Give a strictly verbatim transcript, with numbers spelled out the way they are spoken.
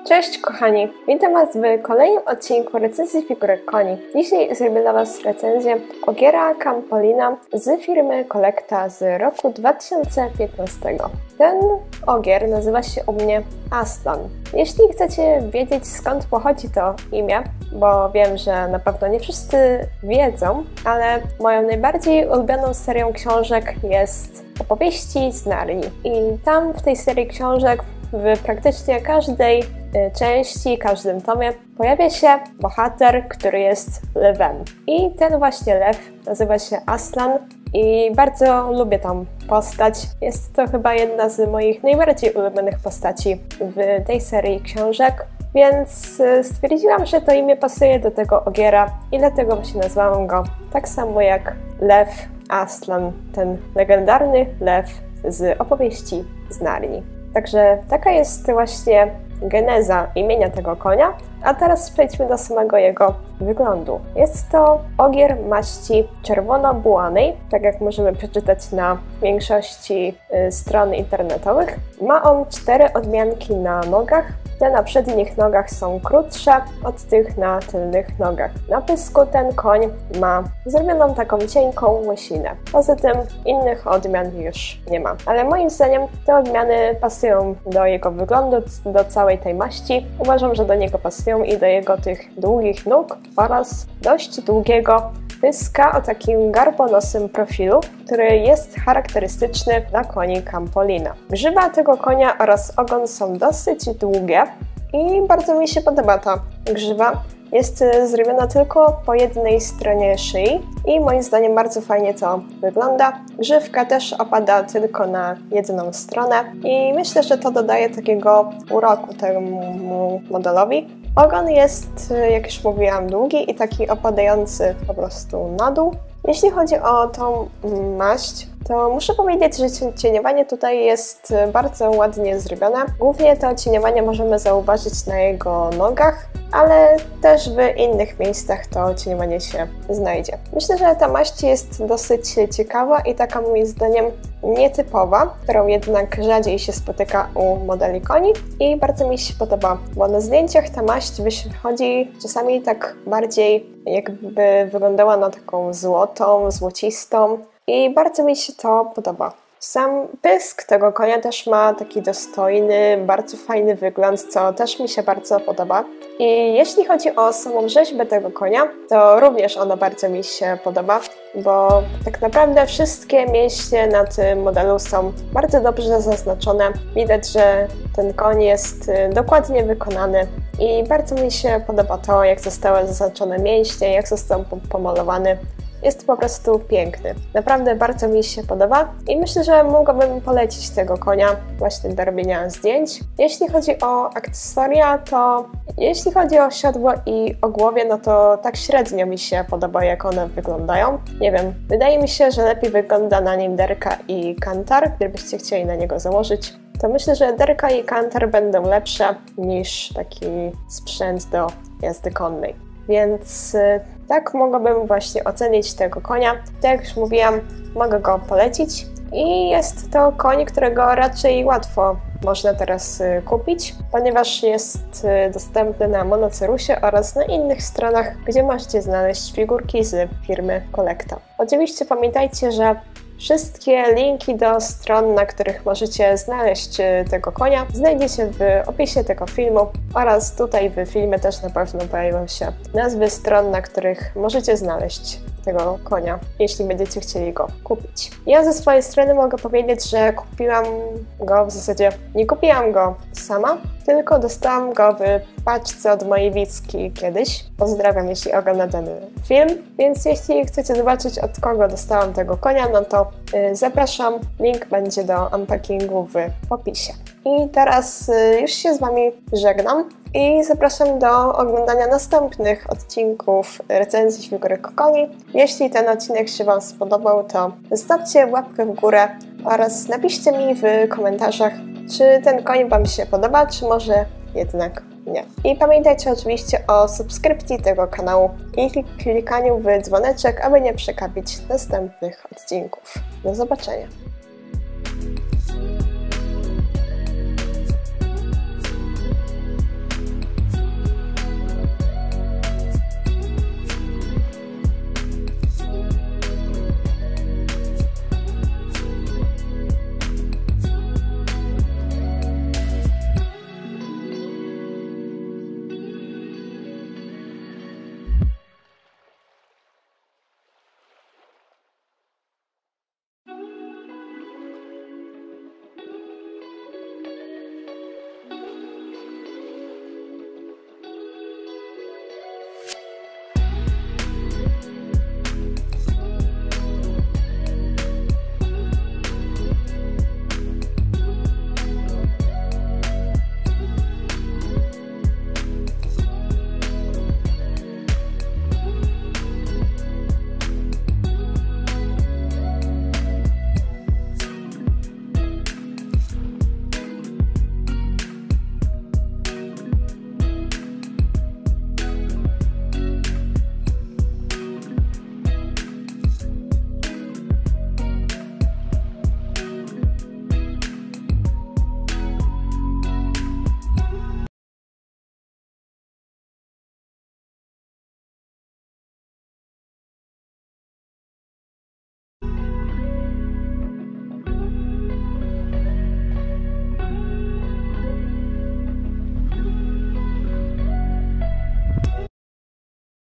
Cześć kochani, witam Was w kolejnym odcinku recenzji figurek koni. Dzisiaj zrobię dla Was recenzję ogiera Campolina z firmy Collecta z roku dwa tysiące piętnastego. Ten ogier nazywa się u mnie Aslan. Jeśli chcecie wiedzieć, skąd pochodzi to imię, bo wiem, że na pewno nie wszyscy wiedzą, ale moją najbardziej ulubioną serią książek jest Opowieści z Narni. I tam w tej serii książek w praktycznie każdej części, każdym tomie pojawia się bohater, który jest lwem. I ten właśnie lew nazywa się Aslan i bardzo lubię tą postać. Jest to chyba jedna z moich najbardziej ulubionych postaci w tej serii książek, więc stwierdziłam, że to imię pasuje do tego ogiera i dlatego właśnie nazwałam go tak samo jak lew Aslan, ten legendarny lew z opowieści z Narni. Także taka jest właśnie geneza imienia tego konia, a teraz przejdźmy do samego jego wyglądu. Jest to ogier maści czerwono-bułanej, tak jak możemy przeczytać na większości y, stron internetowych. Ma on cztery odmianki na nogach. Te na przednich nogach są krótsze od tych na tylnych nogach. Na pysku ten koń ma zrobioną taką cienką łysinę. Poza tym innych odmian już nie ma. Ale moim zdaniem te odmiany pasują do jego wyglądu, do całej tej maści. Uważam, że do niego pasują i do jego tych długich nóg oraz dość długiego pyska o takim garbonosym profilu, który jest charakterystyczny dla koni Campolina. Grzyba tego konia oraz ogon są dosyć długie i bardzo mi się podoba ta grzyba. Jest zrobiona tylko po jednej stronie szyi i moim zdaniem bardzo fajnie to wygląda. Grzywka też opada tylko na jedną stronę i myślę, że to dodaje takiego uroku temu modelowi. Ogon jest, jak już mówiłam, długi i taki opadający po prostu na dół. Jeśli chodzi o tą maść, to muszę powiedzieć, że cieniowanie tutaj jest bardzo ładnie zrobione. Głównie to cieniowanie możemy zauważyć na jego nogach, ale też w innych miejscach to cieniowanie się znajdzie. Myślę, że ta maść jest dosyć ciekawa i taka moim zdaniem nietypowa, którą jednak rzadziej się spotyka u modeli koni i bardzo mi się podoba, bo na zdjęciach ta maść wychodzi czasami tak bardziej jakby wyglądała na taką złotą, złocistą i bardzo mi się to podoba. Sam pysk tego konia też ma taki dostojny, bardzo fajny wygląd, co też mi się bardzo podoba. I jeśli chodzi o samą rzeźbę tego konia, to również ona bardzo mi się podoba, bo tak naprawdę wszystkie mięśnie na tym modelu są bardzo dobrze zaznaczone. Widać, że ten koń jest dokładnie wykonany i bardzo mi się podoba to, jak zostały zaznaczone mięśnie, jak został pomalowany. Jest po prostu piękny. Naprawdę bardzo mi się podoba i myślę, że mogłabym polecić tego konia właśnie do robienia zdjęć. Jeśli chodzi o akcesoria, to jeśli chodzi o siodło i o głowie, no to tak średnio mi się podoba, jak one wyglądają. Nie wiem, wydaje mi się, że lepiej wygląda na nim derka i kantar, gdybyście chcieli na niego założyć. To myślę, że derka i kantar będą lepsze niż taki sprzęt do jazdy konnej. Więc tak mogłabym właśnie ocenić tego konia. Tak jak już mówiłam, mogę go polecić i jest to koń, którego raczej łatwo można teraz kupić, ponieważ jest dostępny na Monocerusie oraz na innych stronach, gdzie możecie znaleźć figurki z firmy Collecta. Oczywiście pamiętajcie, że wszystkie linki do stron, na których możecie znaleźć tego konia, znajdziecie w opisie tego filmu oraz tutaj w filmie też na pewno pojawią się nazwy stron, na których możecie znaleźć tego konia, jeśli będziecie chcieli go kupić. Ja ze swojej strony mogę powiedzieć, że kupiłam go, w zasadzie nie kupiłam go sama, tylko dostałam go w paczce od mojej Wicki kiedyś. Pozdrawiam, jeśli ogląda ten film, więc jeśli chcecie zobaczyć, od kogo dostałam tego konia, no to yy, zapraszam, link będzie do unpackingu w opisie. I teraz yy, już się z Wami żegnam i zapraszam do oglądania następnych odcinków recenzji figurek koni. Jeśli ten odcinek się Wam spodobał, to zostawcie łapkę w górę oraz napiszcie mi w komentarzach, czy ten koń Wam się podoba, czy może jednak nie. I pamiętajcie oczywiście o subskrypcji tego kanału i klikaniu w dzwoneczek, aby nie przegapić następnych odcinków. Do zobaczenia!